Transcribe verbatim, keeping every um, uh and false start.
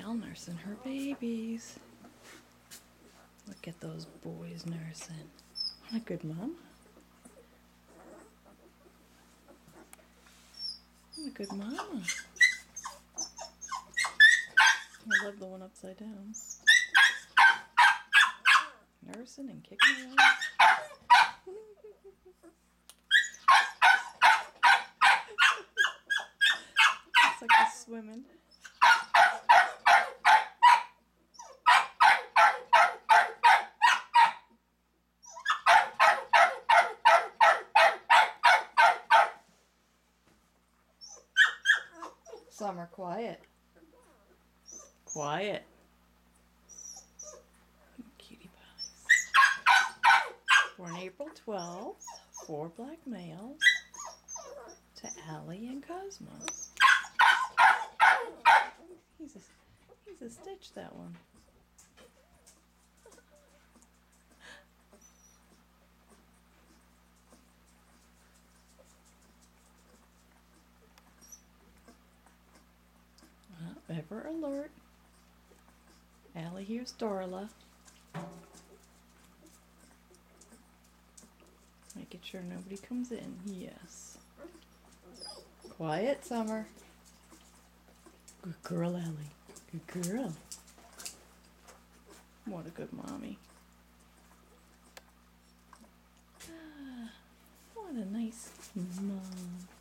gal nursing her babies. Look at those boys nursing. What a good mom. What a good mama. I love the one upside down. Nursing and kicking around. It's like they're swimming. Summer, quiet. Quiet. Cutie pies. Born April twelfth, four black males to Allie and Cosmo. He's a, he's a stitch, that one. Uh, ever alert. Allie hears Darla. Making sure nobody comes in. Yes. Quiet, Summer. Good girl, Allie. Good girl. What a good mommy. What a nice mom.